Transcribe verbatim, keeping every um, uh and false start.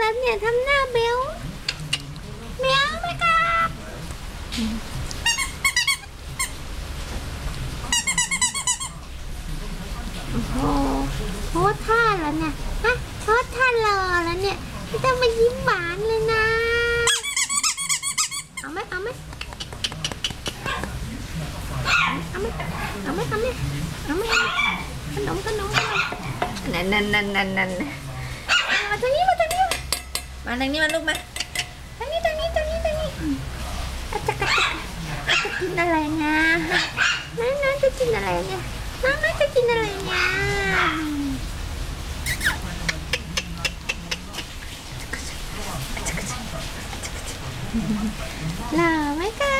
แล้วเนี่ยทำหน้าเบลเบลไหมครับโอ้โหโพสท่าแล้วเนี่ยฮะโพสท่ารอแล้วเนี่ยไม่ต้องมายิ้มหวานเลยนะเอาไหมเอาไหมเอาไหมเอาไหมเอาไหมเอาไหมขนมขนมนั่นนั่นนั่นนั่นนั่นมาทางนี้มาทางนี้มาทางนี้มาลูกมาทางนี้ทางนี้ทางนี้ทางนี้อาจจะจะจะกินอะไรนะนั่นนั่นจะกินอะไรเนี่ยนั่นนั่นจะกินอะไรเนี่ยหล่อไหมคะ